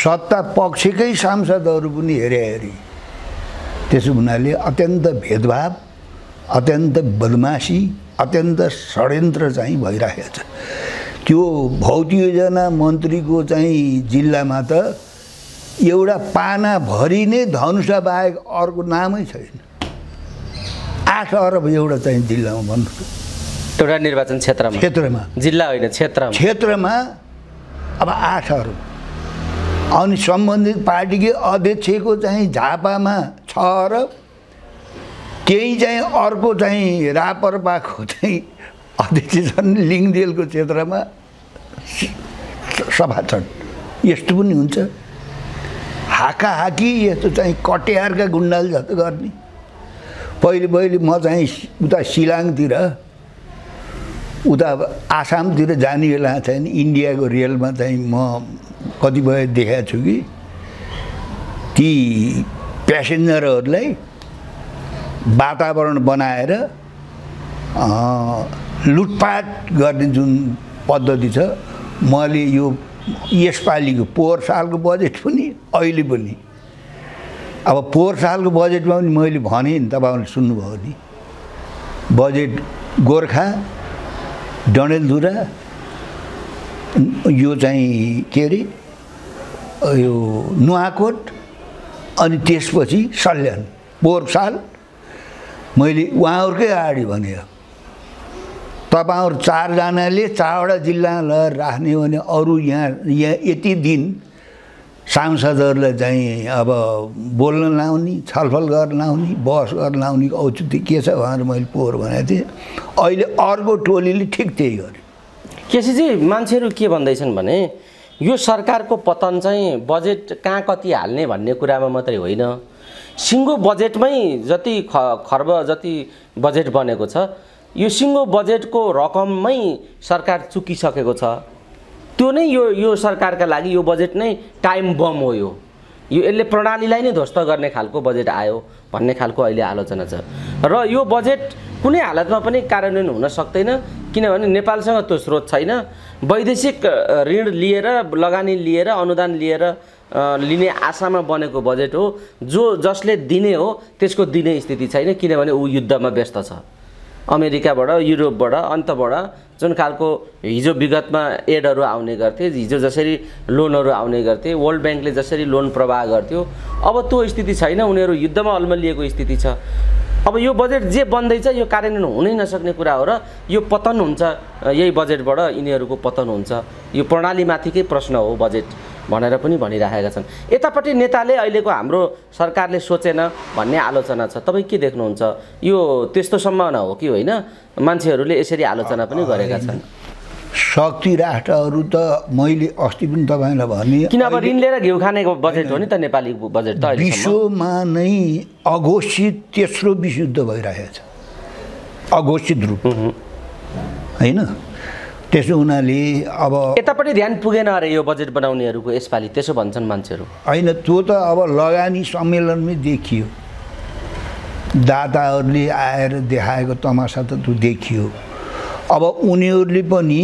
सत्ता पक्षकै सांसदहरू पनि हेरी त्यसो हुनाले अत्यन्त भेदभाव, अत्यन्त बदमासी, अत्यन्त षड्यन्त्र चाहिँ भइरहेको छ। त्यो 32जना मन्त्रीको चाहिँ जिल्लामा त एउटा पानाभरि नै धनुषा बाहेक अर्को नामै छैन। 8 अरब एउटा चाहिँ जिल्लामा भन्नु, एउटा निर्वाचन क्षेत्रमा जिल्ला होइन क्षेत्रमा अब 8 अरब। अनि सम्बन्धित पार्टीकै अध्यक्षको चाहिँ झापामा 6 अरब, त्यही चाहिँ अर्को चाहिँ रापरपाको चाहिँ अध्यक्ष छन् लिङदेलको क्षेत्रमा सभा छन्। यस्तो पनि हुन्छ। हाकाहाकी यस्तो चाहिँ कटिहारका गुन्डाले जस्तो गर्ने। पहिले म चाहिँ उता शिलाङतिर उता आसामतिर जाने बेला चाहिँ इन्डियाको रेलमा चाहिँ म कतिपय देखाएको छु कि ती प्यासेन्जरहरूलाई वातावरण बनाएर लुटपाट गर्ने जुन पद्धति छ, मैले यो यसपालिको पोहोर सालको बजेट पनि अहिले पनि अब पोहोर सालको बजेटमा पनि मैले भने नि, तपाईँहरूले सुन्नुभयो नि, बजेट गोर्खा, डडेलधुरा, यो चाहिँ के अरे यो नुवाकोट अनि त्यसपछि सल्यान। पोहोर साल मैले उहाँहरूकै अगाडि भने तपाईँहरू 4 जनाले 4वटा जिल्ला राख्ने हो भने अरू यहाँ यति दिन सांसदहरूलाई चाहिँ अब बोल्न लाउने, छलफल गर्न लाउने, बहस गर्न लाउने औचित्य के छ भनेर मैले पोहोर भनेको थिएँ। अहिले अर्को टोलीले ठिक त्यही गर्यो। केसीजी, मान्छेहरू के भन्दैछन् भने यो सरकारको पतन चाहिँ बजेट कहाँ कति हाल्ने भन्ने कुरामा मात्रै होइन, सिङ्गो बजेटमै जति खर्ब जति बजेट बनेको छ, यो सिङ्गो बजेटको रकममै सरकार चुकिसकेको छ। त्यो नै यो सरकारका लागि यो बजेट नै टाइम बम हो। यो यसले प्रणालीलाई नै ध्वस्त गर्ने खालको बजेट आयो भन्ने खालको अहिले आलोचना छ। र यो बजेट कुनै हालतमा पनि कार्यान्वयन हुन सक्दैन, किनभने नेपालसँग त्यो स्रोत छैन। वैदेशिक ऋण लिएर, लगानी लिएर, अनुदान लिएर लिने आशामा बनेको बजेट हो, जसले दिने हो त्यसको दिने स्थिति छैन, किनभने ऊ युद्धमा व्यस्त छ। अमेरिकाबाट, युरोपबाट, अन्तबाट जुन खालको हिजो विगतमा एडहरू आउने गर्थे, हिजो जसरी लोनहरू आउने गर्थे, वर्ल्ड ब्याङ्कले जसरी लोन प्रवाह गर्थ्यो, अब त्यो स्थिति छैन। उनीहरू युद्धमा अल्मलिएको स्थिति छ। अब यो बजेट जे बन्दैछ यो कार्यान्वयन हुनै नसक्ने कुरा हो र यो पतन हुन्छ, यही बजेटबाट यिनीहरूको पतन हुन्छ। यो प्रणालीमाथिकै प्रश्न हो बजेट भनेर पनि भनिरहेका छन्। यतापट्टि नेताले अहिलेको हाम्रो सरकारले सोचेन भन्ने आलोचना छ। तपाईँ के देख्नुहुन्छ? यो त्यस्तो सम्भावना हो कि होइन? मान्छेहरूले यसरी आलोचना पनि गरेका छन्। शक्ति राष्ट्रहरू त मैले अस्ति पनि तपाईँलाई भने, किन अब ऋण लिएर घिउ खानेको बजेट हो नि त नेपाली बजेट त। विश्वमा नै अघोषित तेस्रो विश्वयुद्ध भइरहेको छ, अघोषित रूप होइन। त्यसो हुनाले अब यतापट्टि ध्यान पुगेन अरे यो बजेट बनाउनेहरूको यसपालि, त्यसो भन्छन् मान्छेहरू। होइन, त्यो त अब लगानी सम्मेलनमै देखियो, दाताहरूले आएर देखाएको तमासा त त्यो देखियो। अब उनीहरूले पनि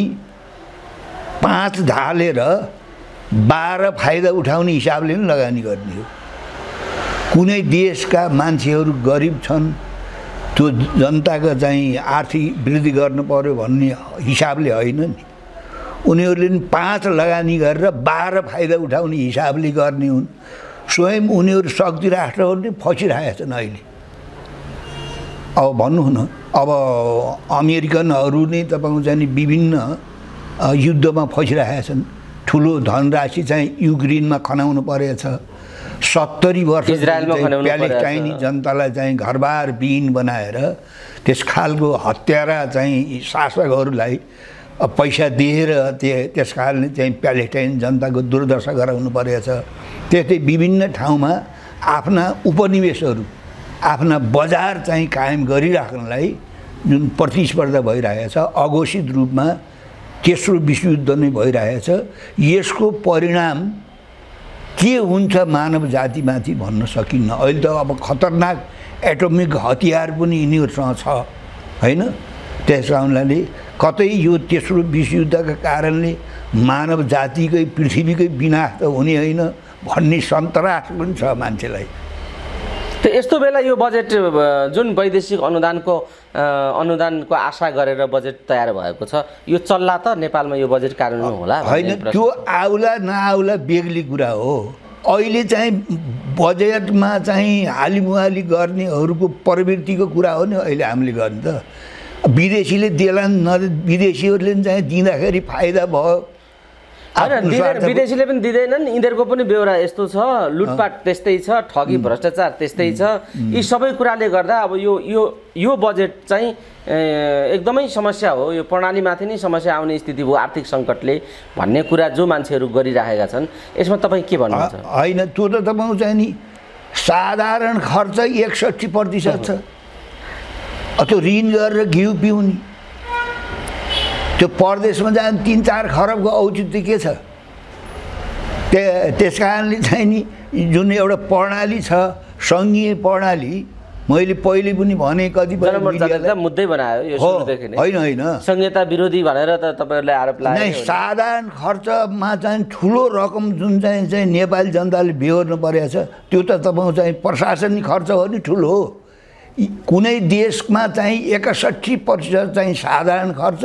5 ढालेर 12 फाइदा उठाउने हिसाबले पनि लगानी गर्ने हो। कुनै देशका मान्छेहरू गरिब छन्, त्यो जनताको चाहिँ आर्थिक वृद्धि गर्नु पर्यो भन्ने हिसाबले होइन नि। उनीहरूले पनि 5 लगानी गरेर 12 फाइदा उठाउने हिसाबले गर्ने हुन्। स्वयं उनीहरू शक्ति राष्ट्रहरूले फसिरहेका छन् अहिले। अब भन्नु न, अब अमेरिकनहरू नै तपाईँको चाहिँ विभिन्न युद्धमा फसिरहेका छन्। ठुलो धनराशि चाहिँ युक्रेनमा खनाउनु परेको छ। 70 वर्ष प्यालेस्टाइनी जनतालाई चाहिँ घरबार विहीन बनाएर त्यस खालको हत्यारा चाहिँ शासकहरूलाई पैसा दिएर त्यस कारणले चाहिँ प्यालेस्टाइन जनताको दुर्दशा गराउनु परेको छ। त्यस्तै विभिन्न ठाउँमा आफ्ना उपनिवेशहरू, आफ्ना बजार चाहिँ कायम गरिराख्नलाई जुन प्रतिस्पर्धा भइरहेको छ, अघोषित रूपमा तेस्रो विश्वयुद्ध नै भइरहेको छ। यसको परिणाम के हुन्छ मानव जातिमाथि भन्न सकिन्न। अहिले त अब खतरनाक एटोमिक हतियार पनि यिनीहरूसँग छ होइन। त्यस कारणले कतै यो तेस्रो विश्वयुद्धका कारणले मानव जातिकै पृथ्वीकै विनाश त हुने होइन भन्ने सन्तरास पनि छ मान्छेलाई। त्यो यस्तो बेला यो बजेट जुन वैदेशिक अनुदानको आशा गरेर बजेट तयार भएको छ यो चल्ला त नेपालमा यो बजेट कार्यान्वयन होला होइन, त्यो आउला नआउला बेग्ली कुरा हो। अहिले चाहिँ बजेटमा चाहिँ हालिमुहाली गर्नेहरूको प्रवृत्तिको कुरा हो नि अहिले हामीले गर्ने त। विदेशीले देलान् विदेशीहरूले चाहिँ दिँदाखेरि फाइदा भयो, होइन विदेशीले पनि दिँदैनन्, यिनीहरूको पनि बेहोरा यस्तो छ, लुटपाट त्यस्तै छ, ठगी भ्रष्टाचार त्यस्तै छ। यी सबै कुराले गर्दा अब यो बजेट चाहिँ एकदमै समस्या हो, यो प्रणालीमाथि नै समस्या आउने स्थिति भयो आर्थिक सङ्कटले भन्ने कुरा जो मान्छेहरू गरिराखेका छन्। यसमा तपाईँ के भन्नुहुन्छ? होइन, त्यो त तपाईँको चाहिँ नि साधारण खर्च 61% छ। त्यो ऋण गरेर घिउ पिउने, त्यो परदेशमा जाने 3-4 खरबको औचित्य के छ? त्यस कारणले चाहिँ नि जुन एउटा प्रणाली छ सङ्घीय प्रणाली, मैले पहिले पनि भने कतिपय मुद्दै बनायो यो सुरुदेखि नै। होइन संहिता विरोधी भनेर त तपाईँहरूले आरोप लगाए। नै साधारण खर्चमा चाहिँ ठुलो रकम जुन चाहिँ नेपाली जनताले बेहोर्नु परेको छ त्यो त तपाईँको चाहिँ प्रशासनिक खर्च हो नि ठुलो हो। कुनै देशमा चाहिँ 61% चाहिँ साधारण खर्च,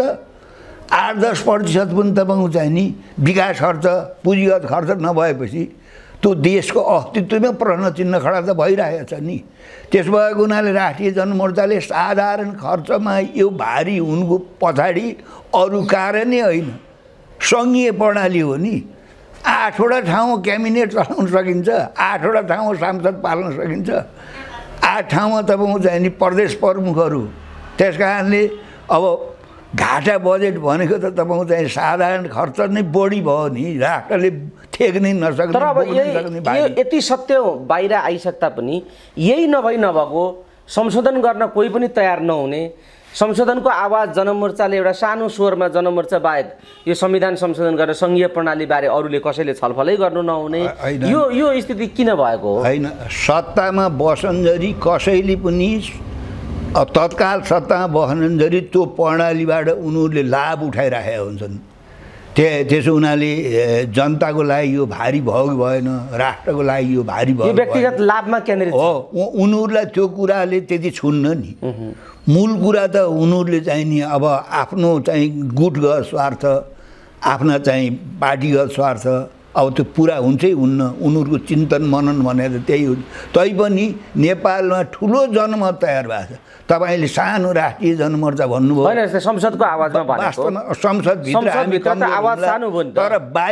8-10% पनि तपाईँको चाहिँ नि विकास खर्च पुँजीगत खर्च नभएपछि त्यो देशको अस्तित्वमै प्रश्न चिन्ह खडा त भइरहेको छ नि। त्यस भएको हुनाले राष्ट्रिय जनमोर्चाले साधारण खर्चमा यो भारी हुनुको पछाडि अरू कारणै होइन, सङ्घीय प्रणाली हो नि। 8वटा ठाउँमा क्याबिनेट चलाउन सकिन्छ, 8वटा ठाउँमा सांसद पाल्न सकिन्छ, 8 ठाउँमा तपाईँको चाहिँ नि प्रदेश प्रमुखहरू। त्यस कारणले अब घाटा बजेट भनेको त तपाईँको चाहिँ साधारण खर्च नै बढी भयो नि, राष्ट्रले ठेक्नै नसक्ने। तर अब यति सत्य बाहिर आइसक्दा पनि यही नभएको संशोधन गर्न कोही पनि तयार नहुने, संशोधनको आवाज जनमोर्चाले एउटा सानो स्वरमा जनमोर्चा बाहेक यो संविधान संशोधन गरेर सङ्घीय प्रणालीबारे अरूले कसैले छलफलै गर्नु नहुने यो स्थिति किन भएको हो? होइन, सत्तामा बसन्जरी कसैले पनि तत्काल सत्तामा बस्नन्जरी त्यो प्रणालीबाट उनीहरूले लाभ उठाइराखेका हुन्छन्। त्यसो हुनाले जनताको लागि यो भारी भयो कि भएन, राष्ट्रको लागि यो भारी भयो, व्यक्तिगत लाभमा केन्द्रित हो। उनीहरूलाई त्यो कुराले त्यति छुन्न नि। मूल कुरा त उनीहरूले चाहिँ नि अब आफ्नो चाहिँ गुटगत स्वार्थ, आफ्ना चाहिँ पार्टीगत स्वार्थ अब त्यो पुरा हुन्छै हुन्न। उनीहरूको चिन्तन मनन भनेर त्यही हो। तैपनि नेपालमा ठुलो जनमत तयार भएको छ। तपाईँले सानो राष्ट्रिय जनमोर्चा भन्नुभयो, होइन संसदको आवाजमा वास्तवमा संसदभित्र हामी आवाज सानो भयो, तर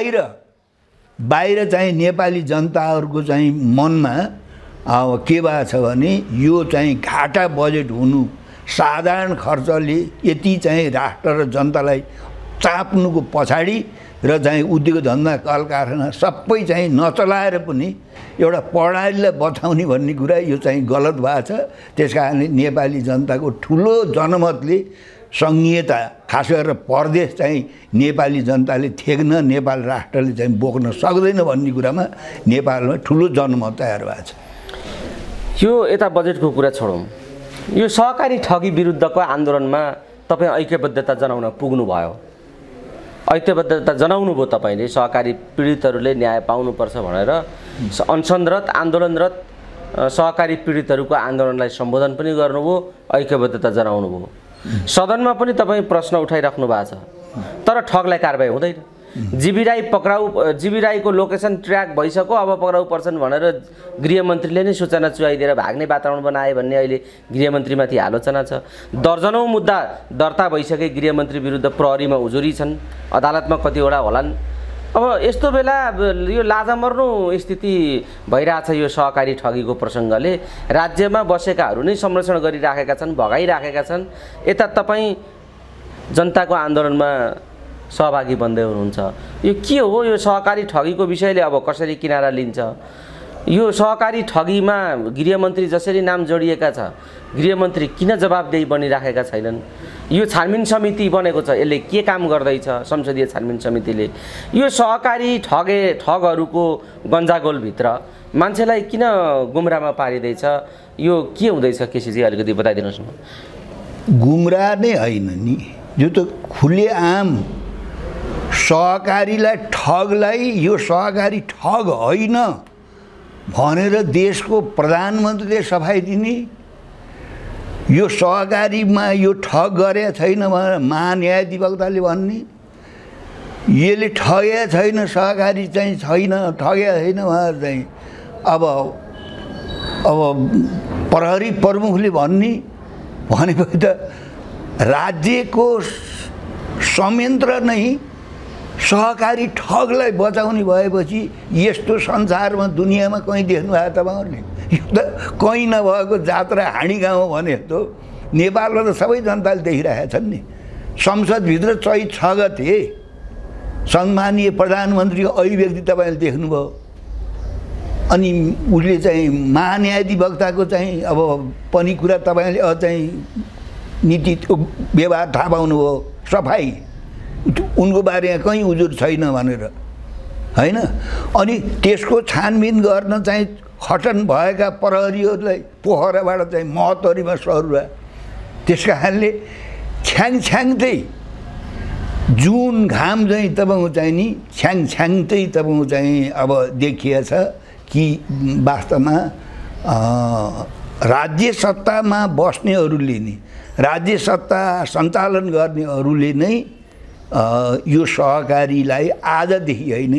बाहिर चाहिँ नेपाली जनताहरूको चाहिँ मनमा अब के भएको छ भने यो चाहिँ घाटा बजेट हुनु, साधारण खर्चले यति चाहिँ राष्ट्र र जनतालाई चाप्नुको पछाडि र चाहिँ उद्योग धन्दा कल कारखाना सबै चाहिँ नचलाएर पनि एउटा प्रणालीलाई बचाउने भन्ने कुरा यो चाहिँ गलत भएको छ। त्यस कारणले नेपाली जनताको ठुलो जनमतले सङ्घीयता खास गरेर प्रदेश चाहिँ नेपाली जनताले थेक्न, नेपाल राष्ट्रले चाहिँ बोक्न सक्दैन भन्ने कुरामा नेपालमा ठुलो जनमत तयार भएको छ। यो यता बजेटको कुरा छोडौँ, यो सहकारी ठगी विरुद्धको आन्दोलनमा तपाईँ ऐक्यबद्धता जनाउन पुग्नुभयो, ऐक्यबद्धता जनाउनु भयो तपाईँले। सहकारी पीडितहरूले न्याय पाउनुपर्छ भनेर अनसनरत आन्दोलनरत सहकारी पीडितहरूको आन्दोलनलाई सम्बोधन पनि गर्नुभयो, ऐक्यबद्धता जनाउनु भयो। सदनमा पनि तपाईँ प्रश्न उठाइराख्नु भएको छ, तर ठगलाई कारबाही हुँदैन। जीवी राईको लोकेसन ट्र्याक भइसक्यो, अब पक्राउ पर्छन् भनेर गृहमन्त्रीले नै सूचना चुहाइदिएर भाग्ने वातावरण बनाए भन्ने अहिले गृहमन्त्रीमाथि आलोचना छ। दर्जनौँ मुद्दा दर्ता भइसके गृहमन्त्री विरुद्ध प्रहरीमा उजुरी छन्, अदालतमा कतिवटा होलान्। अब यस्तो बेला यो लाजा मर्नु स्थिति भइरहेछ। यो सहकारी ठगीको प्रसङ्गले राज्यमा बसेकाहरू नै संरक्षण गरिराखेका छन्, भगाइराखेका छन्। यता तपाईँ जनताको आन्दोलनमा सहभागी बन्दै हुनुहुन्छ। यो के हो? यो सहकारी ठगीको विषयले अब कसरी किनारा लिन्छ? यो सहकारी ठगीमा गृहमन्त्री जसरी नाम जोडिएका छ, गृहमन्त्री किन जवाबदेही बनिराखेका छैनन्? यो छानबिन समिति बनेको छ, यसले के काम गर्दैछ? संसदीय छानबिन समितिले यो सहकारी ठगहरूको गन्जागोलभित्र मान्छेलाई किन गुमराहमा पारिँदैछ? यो के हुँदैछ केसीजी, अलिकति बताइदिनुहोस् न। गुमराह नै होइन नि, यो त खुलेआम सहकारीलाई ठगलाई यो सहकारी ठग होइन भनेर देशको प्रधानमन्त्रीले सफाई दिने, यो सहकारीमा यो ठग गरे छैन भनेर महान्यायाधिवक्ताले भन्ने, यसले ठगे छैन सहकारी चाहिँ छैन ठगे छैन भनेर चाहिँ अब प्रहरी प्रमुखले भन्ने भनेपछि त राज्यको संयन्त्र नै सहकारी ठगलाई बचाउने भएपछि यस्तो संसारमा दुनियाँमा कहीँ देख्नु भयो तपाईँहरूले? यो त कहीँ नभएको जात्रा हाँडी गाउँ भने जस्तो नेपालमा त सबै जनताले देखिरहेका छन् नि। संसदभित्र चैत 6 गते सम्मानीय प्रधानमन्त्रीको अभिव्यक्ति तपाईँले देख्नुभयो। अनि उसले चाहिँ महान्यायाधिवक्ताको चाहिँ अब पनि कुरा तपाईँले चाहिँ नीतिको व्यवहार थाहा पाउनुभयो, सफाई उनको बारेमा कहीँ उजुर छैन भनेर होइन। अनि त्यसको छानबिन गर्न चाहिँ खटन भएका प्रहरीहरूलाई पोखराबाट चाहिँ महतरीमा सरुवा। त्यस कारणले छ्याङछ्याङतै जुन घाम चाहिँ तपाईँको चाहिँ नि छ्याङछ्याङतै तपाईँको चाहिँ अब देखिएछ कि वास्तवमा राज्य सत्तामा बस्नेहरूले नि, राज्य सत्ता सञ्चालन गर्नेहरूले नै यो सहकारीलाई आजदेखि होइन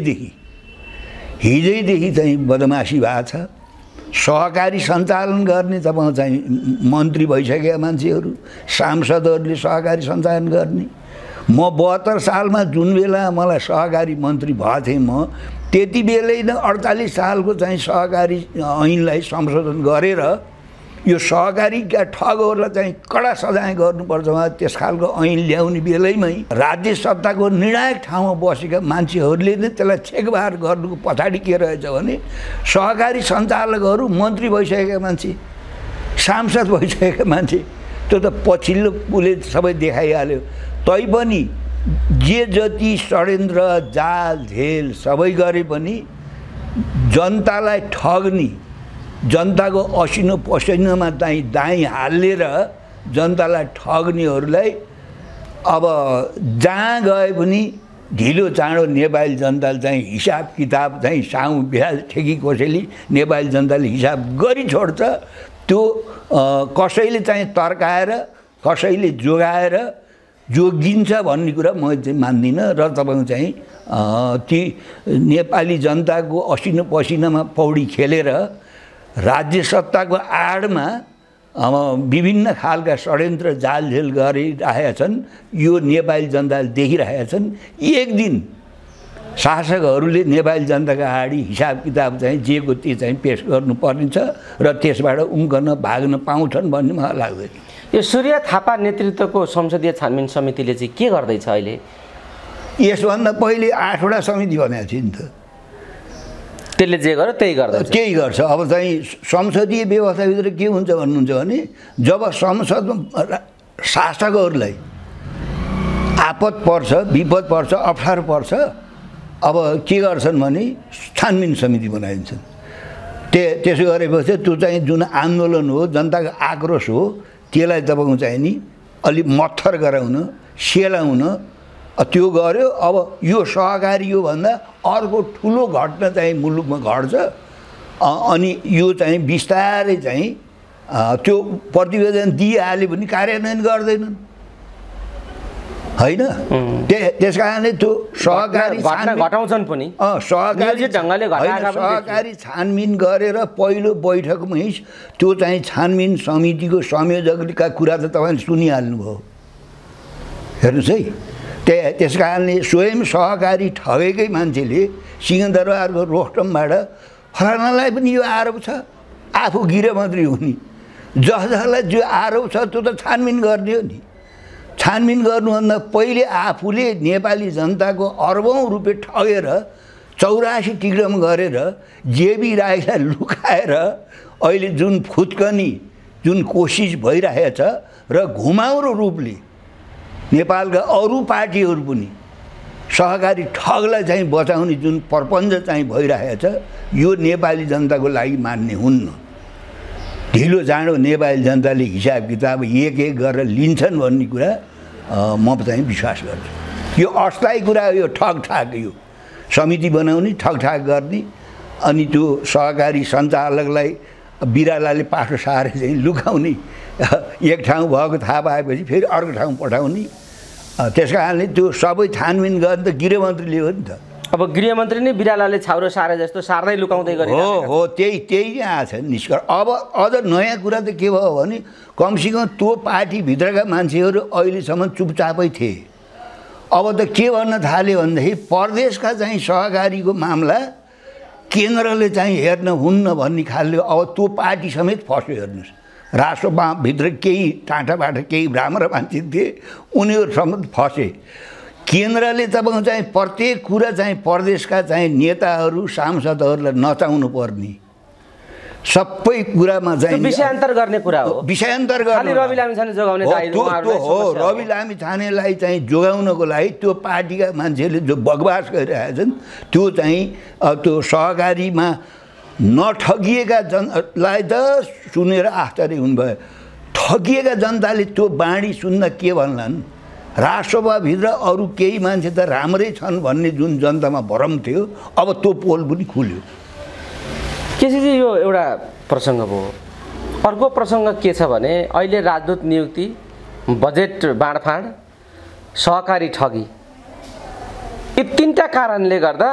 हिजैदेखि चाहिँ बदमासी भएको छ। सहकारी सञ्चालन गर्ने तपाईँको चाहिँ मन्त्री भइसकेका मान्छेहरू, सांसदहरूले सहकारी सञ्चालन गर्ने। म 72 सालमा जुन बेला मलाई सहकारी मन्त्री भएको थिएँ, म त्यति बेलै नै 48 सालको चाहिँ सहकारी ऐनलाई संशोधन गरेर यो सहकारीका ठगहरूलाई चाहिँ कडा सजाय गर्नुपर्छ भने त्यस खालको ऐन ल्याउने बेलैमै राज्य सत्ताको निर्णायक ठाउँमा बसेका मान्छेहरूले नै त्यसलाई छेकबार गर्नुको पछाडि के रहेछ भने सहकारी सञ्चालकहरू मन्त्री भइसकेका मान्छे, सांसद भइसकेका मान्छे। त्यो त पछिल्लो उसले सबै देखाइहाल्यो। तैपनि जे जति षड्यन्त्र जाल झेल सबै गरे पनि जनतालाई ठग्ने, जनताको असिनो पसिनामा चाहिँ दाइँ हालेर जनतालाई ठग्नेहरूलाई अब जहाँ गए पनि ढिलो चाँडो नेपाली जनताले चाहिँ हिसाब किताब चाहिँ साउ बिहाल ठेकी कसैले नेपाली जनताले हिसाब गरी छोड्छ। त्यो कसैले चाहिँ तर्काएर कसैले जोगाएर जोगिन्छ भन्ने कुरा म चाहिँ मान्दिनँ। र तपाईँको चाहिँ ती नेपाली जनताको असिनो पसिनामा पौडी खेलेर राज्य सत्ताको आडमा विभिन्न खालका षड्यन्त्र जालझेल गरिरहेका छन्। यो नेपाली जनताले देखिरहेका छन्। एक दिन शासकहरूले नेपाली जनताको अगाडि हिसाब किताब चाहिँ जेको त्यो चाहिँ पेश गर्नुपर्नेछ र त्यसबाट उम्कन भाग्न पाउँछन् भन्ने मलाई लाग्दैन। यो सूर्य थापा नेतृत्वको संसदीय छानबिन समितिले चाहिँ के गर्दैछ अहिले? यसभन्दा पहिले 8 वटा समिति भनेको थियो नि त। त्यसले जे गर्यो त्यही गर्दैछ, त्यही गर्छ। अब चाहिँ संसदीय व्यवस्थाभित्र के हुन्छ भन्नुहुन्छ भने जब संसदमा शासकहरूलाई आपद पर्छ, विपद पर्छ, अप्ठ्यारो पर्छ, अब के गर्छन् भने छानबिन समिति बनाइन्छन्। त्यसो गरेपछि त्यो चाहिँ जुन आन्दोलन हो, जनताको आक्रोश हो, त्यसलाई तपाईँको चाहिँ नि अलिक मत्थर गराउन, सेलाउन त्यो गर्यो। अब यो सहकारी हो भन्दा अर्को ठुलो घटना चाहिँ मुलुकमा घट्छ। अनि यो चाहिँ बिस्तारै चाहिँ त्यो प्रतिवेदन दिइहाल्यो भने कार्यान्वयन गर्दैनन् होइन। त्यस कारणले त्यो सहकारी घटाउँछन् पनि, सहकारी छानबिन गरेर पहिलो बैठकमै त्यो चाहिँ छानबिन समितिको संयोजकका कुरा त तपाईँले सुनिहाल्नुभयो। हेर्नुहोस् है, त्यस कारणले स्वयं सहकारी ठगेकै मान्छेले सिंहदरबारको रोस्टमबाट फलानालाई पनि यो आरोप छ, आफू गृहमन्त्री हुने, जसलाई जो आरोप छ त्यो त छानबिन गर्ने हो नि। छानबिन गर्नुभन्दा पहिले आफूले नेपाली जनताको अर्बौं रुपियाँ ठगेर 84 टिक्रम गरेर जेबी राईलाई लुकाएर अहिले जुन फुत्कनी जुन कोसिस भइरहेछ र घुमाउरो रूपले नेपालका अरू पार्टीहरू पनि सहकारी ठगलाई चाहिँ बचाउने जुन प्रपञ्च चाहिँ भइरहेछ यो नेपाली जनताको लागि मान्ने हुन्न। ढिलो चाँडो नेपाली जनताले हिसाब किताब एक गरेर लिन्छन् भन्ने कुरा म चाहिँ विश्वास गर्छु। यो अस्थायी कुरा यो ठगठाग यो समिति बनाउने ठगठाग गर्ने अनि त्यो सहकारी सञ्चालकलाई बिरालाले पाठो सारे चाहिँ लुकाउने एक ठाउँ भएको थाहा पाएपछि फेरि अर्को ठाउँ पठाउने त्यस कारणले त्यो सबै छानबिन गर्ने त गृहमन्त्रीले हो नि त अब गृहमन्त्री नै बिरालाले छाउरो सारे जस्तो सार्दै लुकाउँदै गरे हो त्यही नै आएको छ निष्कर्ष अब अझ नयाँ कुरा त के भयो भने कमसेकम त्यो पार्टीभित्रका मान्छेहरू अहिलेसम्म चुपचापै थिए अब त के भन्न थाल्यो भनेदेखि प्रदेशका चाहिँ सहकारीको मामला केन्द्रले चाहिँ हेर्न हुन्न भन्ने खालले अब त्यो पार्टी समेत फस्यो हेर्नुहोस् राष्ट्रभित्र केही टाँटाबाट केही राम्रो मान्छे थिए उनीहरू समेत फसे केन्द्रले तपाईँको चाहिँ प्रत्येक कुरा चाहिँ प्रदेशका चाहिँ नेताहरू सांसदहरूलाई नचाउनु पर्ने सबै कुरामा चाहिँ विषयान्तर गर्ने कुरा हो विषयान्तर गर्ने रवि लामिछाने जोगाउने हो रवि लामिछानेलाई चाहिँ जोगाउनको लागि त्यो पार्टीका मान्छेले जो बकवास गरिरहेका छन् त्यो चाहिँ त्यो सहकारीमा नठगिएका जनलाई त सुनेर आश्चर्य हुनुभयो ठगिएका जनताले त्यो बाणी सुन्न के भन्लान् राष्ट्रसभाभित्र अरू केही मान्छे त राम्रै छन् भन्ने जुन जनतामा भरम थियो अब त्यो पोल पनि खुल्यो केसीजी यो एउटा प्रसङ्ग भयो अर्को प्रसङ्ग के छ भने अहिले राजदूत नियुक्ति बजेट बाँडफाँड सहकारी ठगी यी तीनटा कारणले गर्दा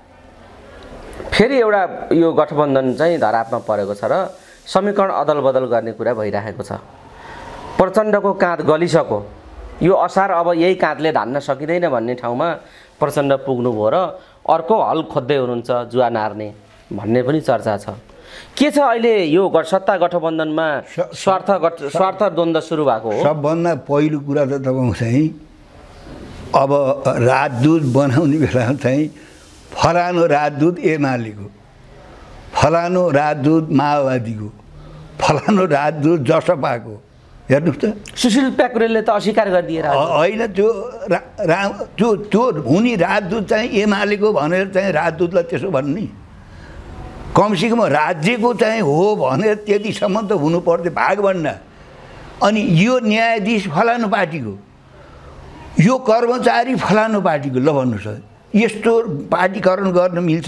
फेरि एउटा यो गठबन्धन चाहिँ धरापमा परेको छ र समीकरण अदलबदल गर्ने कुरा भइरहेको छ प्रचण्डको काँध गलिसक्यो यो असार अब यही काँधले धान्न सकिँदैन भन्ने ठाउँमा प्रचण्ड पुग्नुभयो र अर्को हल खोज्दै हुनुहुन्छ जुवा नार्ने भन्ने पनि चर्चा छ के छ अहिले यो सत्ता गठबन्धनमा स्वार्थ द्वन्द्व सुरु भएको हो सबभन्दा पहिलो कुरा त तपाईँको चाहिँ अब राजदूत बनाउने बेलामा चाहिँ फलानु राजदूत एमालेको फलानु राजदूत माओवादीको फलानु राजदूत जसपाको हेर्नुहोस् त सुशील प्याकुरेलले त अस्वीकार गरिदिएर होइन त्यो हुने राजदूत चाहिँ एमालेको भनेर चाहिँ राजदूतलाई त्यसो भन्ने कमसेकम राज्यको चाहिँ हो भनेर त्यतिसम्म त हुनु पर्थ्यो भागभन्डा अनि यो न्यायाधीश फलानु पार्टीको यो कर्मचारी फलानु पार्टीको ल भन्नुहोस् यस्तो पार्टीकरण गर्न मिल्छ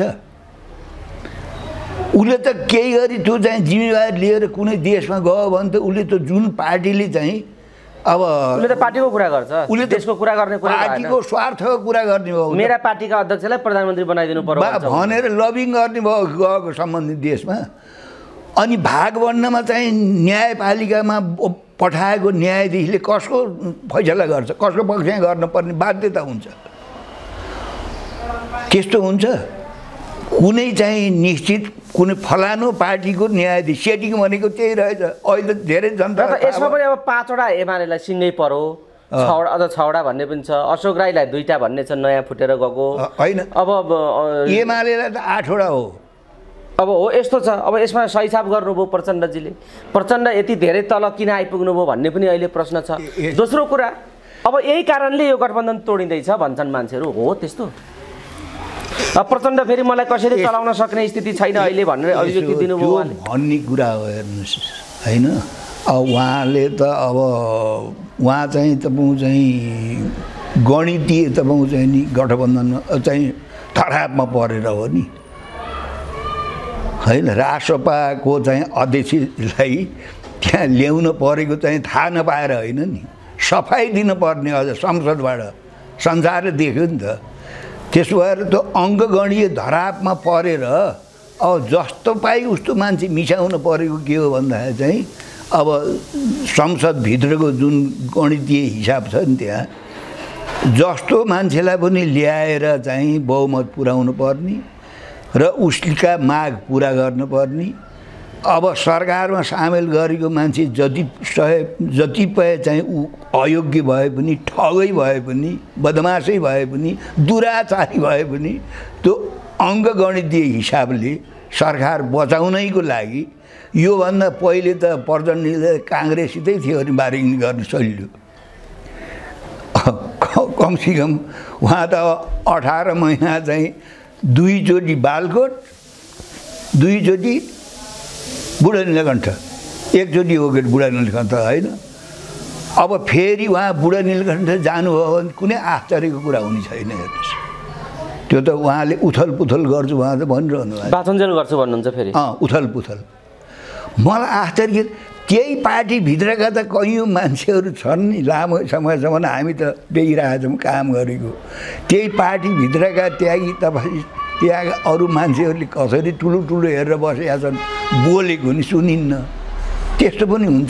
उसले त केही गरी त्यो चाहिँ जिम्मेवारी लिएर कुनै देशमा गयो भने त उसले त जुन पार्टीले चाहिँ अब उसले त पार्टीको कुरा गर्छ उसले देशको कुरा गर्ने कुरा पार्टीको स्वार्थको कुरा गर्ने हो मेरा पार्टीका अध्यक्षलाई प्रधानमन्त्री बनाइदिनु पर्यो भनेर लबिङ गर्ने भयो गएको सम्बन्धित देशमा अनि भागभन्डामा चाहिँ न्यायपालिकामा पठाएको न्यायाधीशले कसको फैसला गर्छ कसको पक्षमा गर्नुपर्ने बाध्यता हुन्छ त्यस्तो हुन्छ कुनै चाहिँ निश्चित कुनै फलानु पार्टीको न्यायाधीश सेटिङ भनेको त्यही रहेछ अहिले धेरै जनता यसमा पनि अब 5 वटा एमालेलाई सिङ्गै पर्यो 6 वटा भन्ने पनि छ अशोक राईलाई 2टा भन्ने छ नयाँ फुटेर गएको होइन अब एमालेलाई त 8 वटा हो अब हो यस्तो छ अब यसमा सहीसाब गर्नुभयो प्रचण्डजीले प्रचण्ड यति धेरै तल किन आइपुग्नु भयो भन्ने पनि अहिले प्रश्न छ दोस्रो कुरा अब यही कारणले यो गठबन्धन तोडिँदैछ भन्छन् मान्छेहरू हो त्यस्तो प्रचण्ड फेरि मलाई कसरी चलाउन सक्ने स्थिति छैन अहिले भनेर अभिव्यक्ति दिनुभयो भन्ने कुरा हो हेर्नुहोस् होइन अब उहाँले त अब उहाँ चाहिँ तपाईँको चाहिँ गणितीय तपाईँको चाहिँ नि गठबन्धन चाहिँ धरापमा परेर हो नि होइन राष्ट्रसभाको चाहिँ अध्यक्षलाई त्यहाँ ल्याउन परेको चाहिँ थाहा नपाएर होइन नि सफाइ दिनुपर्ने अझ संसदबाट संसारले देख्यो नि त त्यसो भएर त्यो अङ्कगणीय धरापमा परेर अब जस्तो पाइ उस्तो मान्छे मिसाउन परेको के हो भन्दाखेरि चाहिँ अब संसदभित्रको जुन गणितीय हिसाब छ नि त्यहाँ जस्तो मान्छेलाई पनि ल्याएर चाहिँ बहुमत पुर्याउनु पर्ने र उसका माग पुरा गर्नुपर्ने अब सरकारमा सामेल गरेको मान्छे जतिपय चाहिँ ऊ अयोग्य भए पनि ठगै भए पनि बदमासै भए पनि दुराचारी भए पनि त्यो अङ्कगणितीय हिसाबले सरकार बचाउनैको लागि योभन्दा पहिले त प्रचण्डले काङ्ग्रेससितै थियो अनि बार्गेनिङ गर्न सजिलो कमसेकम उहाँ त 18 महिना चाहिँ 2 चोटि बालकोट 2 चोटि बुढा नीलकण्ठ एकचोटि हो बुढा नीलकण्ठ होइन अब फेरि उहाँ बुढा नीलकण्ठ जानुभयो भने कुनै आश्चर्यको कुरा हुने छैन हेर्नुहोस्। त्यो त उहाँले उथल पुथल गर्छु उहाँ त भनिरहनु भएको बाचन्जेल गर्छु भन्नुहुन्छ फेरि उथल पुथल। मलाई आश्चर्य त्यही पार्टीभित्रका त कैयौँ मान्छेहरू छन् नि लामो समयसम्म हामी त देखिरहेछौँ काम गरेको। त्यही पार्टीभित्रका त्यागी तपाईँ त्यहाँ अरू मान्छेहरूले कसरी ठुलो ठुलो हेरेर बसेका छन् बोलेको नि सुनिन्न। त्यस्तो पनि हुन्छ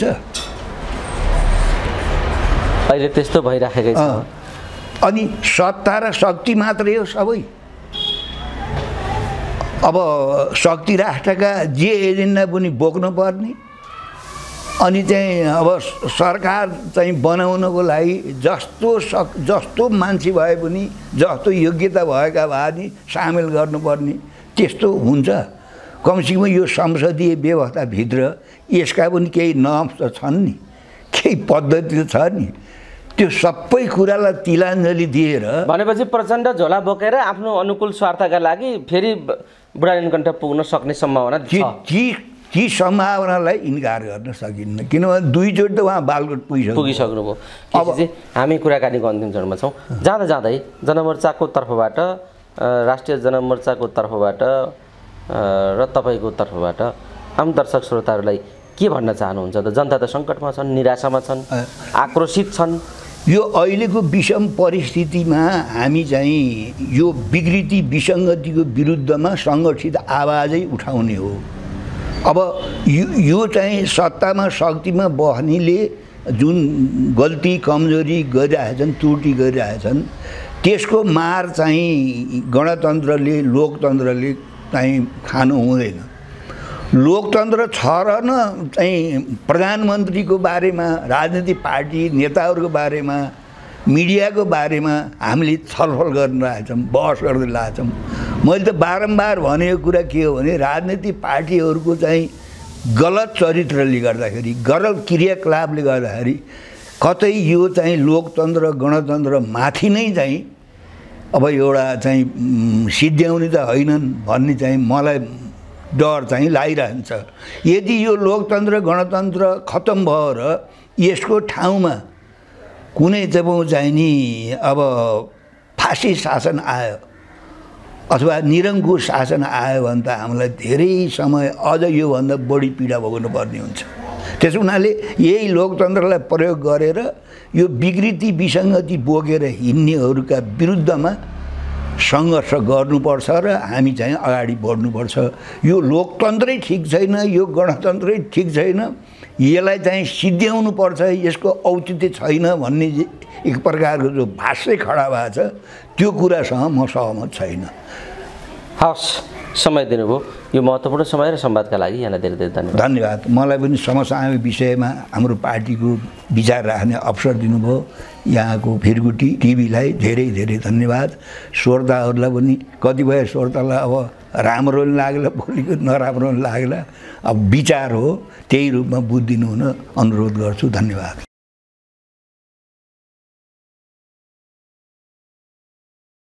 अहिले त्यस्तो भइराखेकै छ। अनि सत्ता र शक्ति मात्रै हो सबै। अब शक्ति राष्ट्रका जे एजेन्डा पनि बोक्नु पर्ने अनि चाहिँ अब सरकार चाहिँ बनाउनको लागि जस्तो मान्छे भए पनि जस्तो योग्यता भएका भए नि सामेल गर्नुपर्ने त्यस्तो हुन्छ। कमसेकम यो संसदीय व्यवस्थाभित्र यसका पनि केही नर्म्स त छन् नि, केही पद्धति छ नि। त्यो सबै कुरालाई तिलाञ्जली दिएर भनेपछि प्रचण्ड झोला बोकेर आफ्नो अनुकूल स्वार्थका लागि फेरि बुढा नीलकण्ठ पुग्न सक्ने सम्भावना छ। ती सम्भावनालाई इन्कार गर्न सकिन्न, किनभने दुईचोटि त उहाँ बालकोट पुगिसक्नुभयो। अब हामी कुराकानीको अन्तिम चरणमा छौँ। जाँदा जाँदै जनमोर्चाको तर्फबाट, राष्ट्रिय जनमोर्चाको तर्फबाट र तपाईँको तर्फबाट आम दर्शक श्रोताहरूलाई के भन्न चाहनुहुन्छ त? जनता त सङ्कटमा छन्, निराशामा छन्, आक्रोशित छन्। यो अहिलेको विषम परिस्थितिमा हामी चाहिँ यो विकृति विसङ्गतिको विरुद्धमा सङ्गठित आवाजै उठाउने हो। अब यो चाहिँ सत्तामा शक्तिमा बस्नेले जुन गल्ती कमजोरी गरिरहेछन्, त्रुटि गरिरहेछन्, त्यसको मार चाहिँ गणतन्त्रले लोकतन्त्रले चाहिँ खानु हुँदैन। लोकतन्त्र छ र न चाहिँ प्रधानमन्त्रीको बारेमा, राजनीतिक पार्टी नेताहरूको बारेमा, मिडियाको बारेमा हामीले छलफल गरिरहेछौँ, बहस गर्दै रहेछौँ। मैले त बारम्बार भनेको कुरा के हो भने राजनीतिक पार्टीहरूको चाहिँ गलत चरित्रले गर्दाखेरि, गलत क्रियाकलापले गर्दाखेरि कतै यो चाहिँ लोकतन्त्र गणतन्त्र माथि नै चाहिँ अब एउटा चाहिँ सिद्ध्याउने त होइनन् भन्ने चाहिँ मलाई डर चाहिँ लागिरहन्छ। यदि यो लोकतन्त्र गणतन्त्र खत्तम भयो र यसको ठाउँमा कुनै चाहिँ नि अब फासी शासन आयो अथवा निरङ्कुश शासन आयो भने त हामीलाई धेरै समय अझ योभन्दा बढी पीडा भोग्नु पर्ने हुन्छ। त्यसो हुनाले यही लोकतन्त्रलाई प्रयोग गरेर यो विकृति विसङ्गति बोकेर हिँड्नेहरूका विरुद्धमा सङ्घर्ष गर्नुपर्छ र हामी चाहिँ अगाडि बढ्नुपर्छ। यो लोकतन्त्रै ठिक छैन, यो गणतन्त्रै ठिक छैन, यसलाई चाहिँ सिद्ध्याउनुपर्छ, यसको औचित्य छैन भन्ने एक प्रकारको जो भाष्य खडा भएको छ त्यो कुरासँग म सहमत छैन। हस्, समय दिनुभयो, यो महत्त्वपूर्ण समय र संवादका लागि यहाँलाई धेरै धेरै धन्यवाद। धन्यवाद। मलाई पनि समसामयिक विषयमा हाम्रो पार्टीको विचार राख्ने अवसर दिनुभयो। यहाँको फिरगुटी टिभीलाई धेरै धेरै धन्यवाद। श्रोताहरूलाई पनि कतिपय श्रोतालाई अब राम्रो पनि लाग्ला, बोलेको नराम्रो पनि लाग्ला, अब विचार हो, त्यही रूपमा बुझिदिनु हुन अनुरोध गर्छु। धन्यवाद।